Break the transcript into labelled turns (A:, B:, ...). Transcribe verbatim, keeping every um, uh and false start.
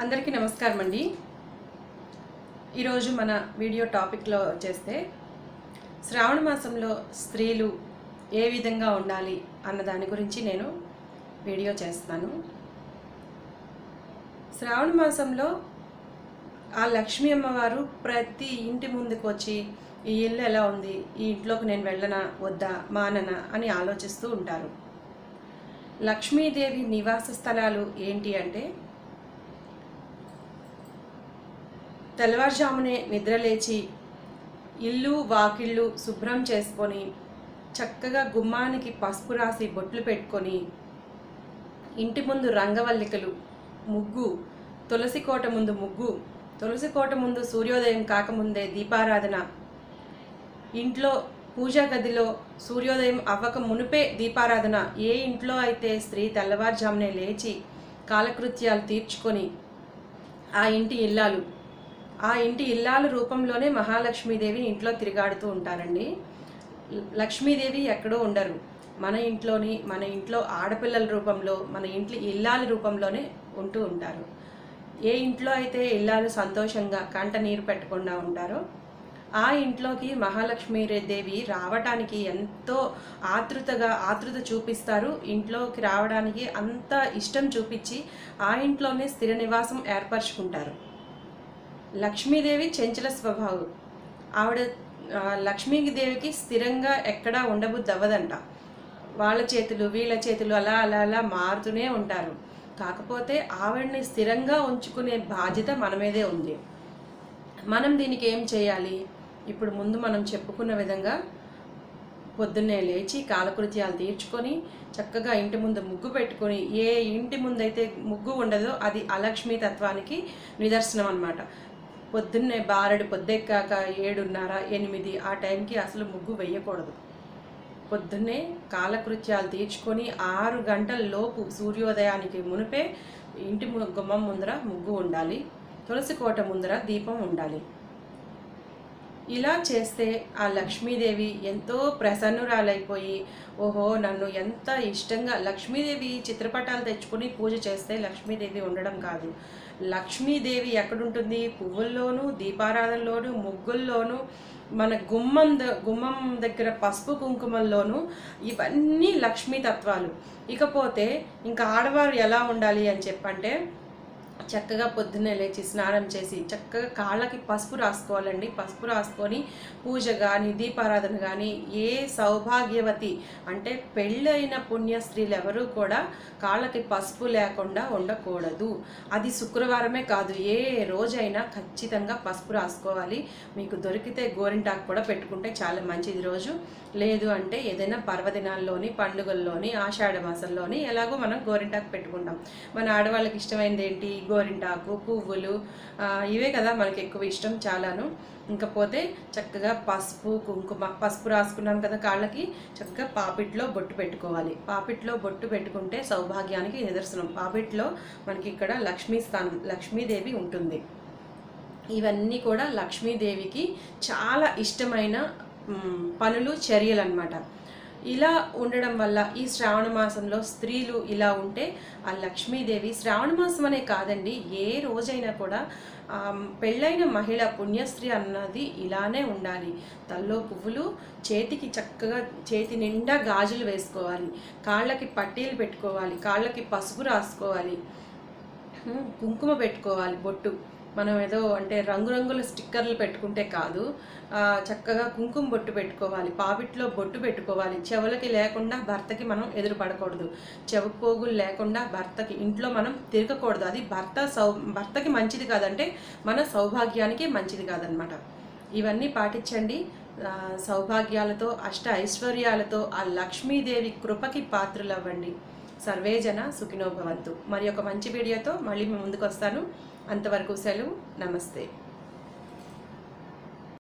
A: అందరికీ నమస్కారం అండి। ఈరోజు మన వీడియో టాపిక్లో వచ్చేస్తే శ్రావణ మాసంలో స్త్రీలు ఏ విధంగా ఉండాలి అన్న దాని గురించి నేను వీడియో చేస్తాను। శ్రావణ మాసంలో ఆ లక్ష్మీ అమ్మవారు ప్రతి ఇంటి ముందుకు వచ్చి ఈ ఇల్లు ఎలా ఉంది, ఈ ఇంట్లోకి నేను వెళ్ళనా వద్దా మాననా అని ఆలోచిస్తూ ఉంటారు। లక్ష్మీదేవి నివాస స్థలాలు ఏంటి అంటే తెల్లవారుజామునే నిద్రలేచి ఇల్లు వాకిళ్ళు శుభ్రం చేసుకొని చక్కగా గుమ్మానికి పసుపు రాసి బొట్లు పెట్టుకొని ఇంటి ముందు రంగవల్లికలు ముగ్గు, తులసి కోట ముందు ముగ్గు, తులసి కోట ముందు సూర్యోదయం కాకముందే దీపారాధన, ఇంట్లో పూజా గదిలో సూర్యోదయం అవ్వక మునుపే దీపారాధన। ఏ ఇంట్లో అయితే స్త్రీ తెల్లవారుజామునే లేచి కాలకృత్యాలు తీర్చుకొని ఆ ఇంటి ఇల్లాలు ఆ ఇంటి ఇల్లాల రూపంలోనే మహాలక్ష్మీదేవి ఇంట్లో తిరిగాడుతూ ఉంటారండి। లక్ష్మీదేవి ఎక్కడో ఉండరు, మన ఇంట్లోని మన ఇంట్లో ఆడపిల్లల రూపంలో మన ఇంట్లో ఇల్లాల రూపంలోనే ఉంటూ ఉంటారు। ఏ ఇంట్లో అయితే ఇల్లాలు సంతోషంగా కంట నీరు పెట్టకుండా ఉంటారో ఆ ఇంట్లోకి మహాలక్ష్మీదేవి రావడానికి ఎంతో ఆతృతగా ఆతృత చూపిస్తారు। ఇంట్లోకి రావడానికి అంత ఇష్టం చూపించి ఆ ఇంట్లోనే స్థిర నివాసం ఏర్పరచుకుంటారు। లక్ష్మీదేవి చంచల స్వభావం, ఆవిడ లక్ష్మీదేవికి స్థిరంగా ఎక్కడా ఉండబుద్ధి అవ్వదంట। వాళ్ళ చేతులు వీళ్ళ చేతులు అలా అలా అలా మారుతూనే ఉంటారు। కాకపోతే ఆవిడని స్థిరంగా ఉంచుకునే బాధ్యత మన మీదే ఉంది। మనం దీనికి ఏం చేయాలి? ఇప్పుడు ముందు మనం చెప్పుకున్న విధంగా పొద్దున్నే లేచి కాలకృత్యాలు తీర్చుకొని చక్కగా ఇంటి ముందు ముగ్గు పెట్టుకొని, ఏ ఇంటి ముందైతే ముగ్గు ఉండదో అది అలక్ష్మీ తత్వానికి నిదర్శనం అన్నమాట। పొద్దున్నే బారెడు పొద్దెక్కాక ఏడున్నర ఎనిమిది ఆ టైంకి అసలు ముగ్గు వేయకూడదు। పొద్దున్నే కాలకృత్యాలు తీర్చుకొని ఆరు గంటల లోపు సూర్యోదయానికి మునిపే ఇంటి గుమ్మం ముందర ముగ్గు ఉండాలి, తులసి కోట ముందర దీపం ఉండాలి। ఇలా చేస్తే ఆ లక్ష్మీదేవి ఎంతో ప్రసన్నురాలైపోయి, ఓహో నన్ను ఎంత ఇష్టంగా లక్ష్మీదేవి చిత్రపటాలు తెచ్చుకొని పూజ చేస్తే లక్ష్మీదేవి ఉండడం కాదు, లక్ష్మీదేవి ఎక్కడుంటుంది? పువ్వుల్లోనూ, దీపారాధనలోనూ, ముగ్గుల్లోనూ, మన గుమ్మం గుమ్మం దగ్గర పసుపు కుంకుమల్లోనూ, ఇవన్నీ లక్ష్మీ తత్వాలు। ఇకపోతే ఇంకా ఆడవారు ఎలా ఉండాలి అని చెప్పంటే చక్కగా పొద్దున్నే లేచి స్నానం చేసి చక్కగా కాళ్ళకి పసుపు రాసుకోవాలండి। పసుపు రాసుకొని పూజ కానీ దీపారాధన కానీ, ఏ సౌభాగ్యవతి అంటే పెళ్ళైన పుణ్య స్త్రీలు ఎవరూ కూడా కాళ్ళకి పసుపు లేకుండా ఉండకూడదు। అది శుక్రవారమే కాదు, ఏ రోజైనా ఖచ్చితంగా పసుపు రాసుకోవాలి। మీకు దొరికితే గోరింటాకు కూడా పెట్టుకుంటే చాలా మంచిది రోజు, లేదు అంటే ఏదైనా పర్వదినాల్లోని పండుగల్లోని ఆషాఢ మాసంలోని ఎలాగో మనం గోరింటాకు పెట్టుకుంటాం। మన ఆడవాళ్ళకి ఇష్టమైనది ఏంటి? గోరింటాకు, పువ్వులు, ఇవే కదా మనకి ఎక్కువ ఇష్టం చాలాను। ఇంకపోతే చక్కగా పసుపు కుంకుమ, పసుపు రాసుకున్నాం కదా కాళ్ళకి, చక్కగా పాపిట్లో బొట్టు పెట్టుకోవాలి। పాపిట్లో బొట్టు పెట్టుకుంటే సౌభాగ్యానికి నిదర్శనం। పాపిట్లో మనకి ఇక్కడ లక్ష్మీ స్థానం, లక్ష్మీదేవి ఉంటుంది। ఇవన్నీ కూడా లక్ష్మీదేవికి చాలా ఇష్టమైన పనులు, చర్యలు అన్నమాట। ఇలా ఉండడం వల్ల ఈ శ్రావణ మాసంలో స్త్రీలు ఇలా ఉంటే ఆ లక్ష్మీదేవి, శ్రావణ మాసం అనే కాదండి, ఏ రోజైనా కూడా పెళ్ళైన మహిళ పుణ్యస్త్రీ అన్నది ఇలానే ఉండాలి। తల్లో పువ్వులు, చేతికి చక్కగా చేతి నిండా గాజులు వేసుకోవాలి, కాళ్ళకి పట్టీలు పెట్టుకోవాలి, కాళ్ళకి పసుపు రాసుకోవాలి, కుంకుమ పెట్టుకోవాలి, బొట్టు మనం ఏదో అంటే రంగురంగుల స్టిక్కర్లు పెట్టుకుంటే కాదు, చక్కగా కుంకుమ బొట్టు పెట్టుకోవాలి, పాపిట్లో బొట్టు పెట్టుకోవాలి, చెవులకి లేకుండా భర్తకి మనం ఎదురు పడకూడదు, చెవు పోగులు లేకుండా భర్తకి ఇంట్లో మనం తిరగకూడదు। అది భర్త సౌ భర్తకి మంచిది కాదంటే మన సౌభాగ్యానికి మంచిది కాదనమాట। ఇవన్నీ పాటించండి, సౌభాగ్యాలతో అష్ట ఐశ్వర్యాలతో ఆ లక్ష్మీదేవి కృపకి పాత్రలు అవ్వండి। సర్వేజన సుఖినో భవంతు। మరి ఒక మంచి వీడియోతో మళ్ళీ ముందుకు వస్తాను। అంతవరకు సెలవు, నమస్తే।